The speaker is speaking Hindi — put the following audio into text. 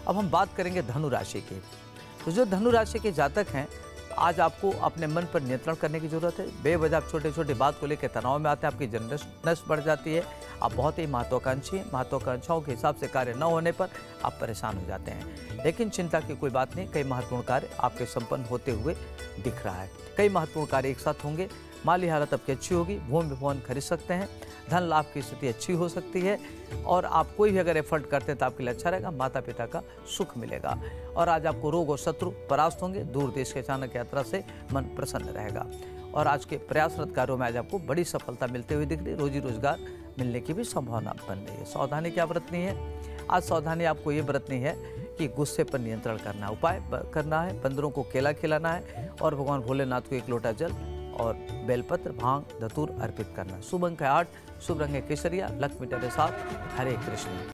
अब हम बात करेंगे धनु राशि की। तो जो धनु राशि के जातक हैं, आज आपको अपने मन पर नियंत्रण करने की जरूरत है। बेवजह आप छोटे छोटे बात को लेकर तनाव में आते हैं, आपकी जनरसनेस बढ़ जाती है, आप बहुत ही महत्वाकांक्षी हैं। महत्वाकांक्षाओं के हिसाब से कार्य न होने पर आप परेशान हो जाते हैं। लेकिन चिंता की कोई बात नहीं, कई महत्वपूर्ण कार्य आपके संपन्न होते हुए दिख रहा है। कई महत्वपूर्ण कार्य एक साथ होंगे। माली हालत आपकी अच्छी होगी, भूमि भवन खरीद सकते हैं, धन लाभ की स्थिति अच्छी हो सकती है और आप कोई भी अगर एफर्ट करते हैं तो आपके लिए अच्छा रहेगा। माता पिता का सुख मिलेगा और आज आपको रोग और शत्रु परास्त होंगे। दूर देश के अचानक यात्रा से मन प्रसन्न रहेगा और आज के प्रयासरत कार्यों में आज आपको बड़ी सफलता मिलते हुए दिख रही है। रोजी रोजगार मिलने की भी संभावना बन रही है। सावधानी क्या बरतनी है? आज सावधानी आपको ये बरतनी है कि गुस्से पर नियंत्रण करना है, उपाय करना है, बंदरों को केला खिलाना है और भगवान भोलेनाथ को 1 लोटा जल और बेलपत्र, भांग, धतूर अर्पित करना। शुभ अंक है 8, शुभ रंग है केसरिया, लक्ष्मी के साथ। हरे कृष्ण।